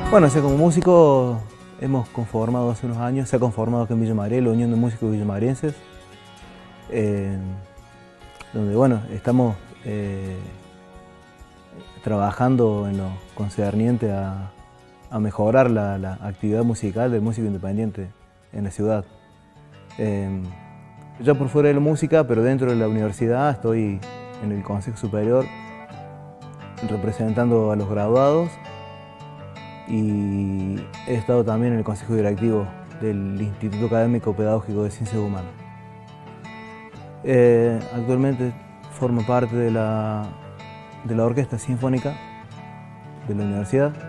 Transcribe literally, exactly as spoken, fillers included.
Bueno, o sea, como músico hemos conformado hace unos años, se ha conformado aquí en Villa María la Unión de Músicos Villamarienses, eh, donde bueno, estamos eh, trabajando en lo concerniente a, a mejorar la, la actividad musical del músico independiente en la ciudad. Eh, yo por fuera de la música, pero dentro de la universidad estoy en el Consejo Superior representando a los graduados y he estado también en el Consejo Directivo del Instituto Académico Pedagógico de Ciencias Humanas. Eh, actualmente formo parte de la, de la Orquesta Sinfónica de la universidad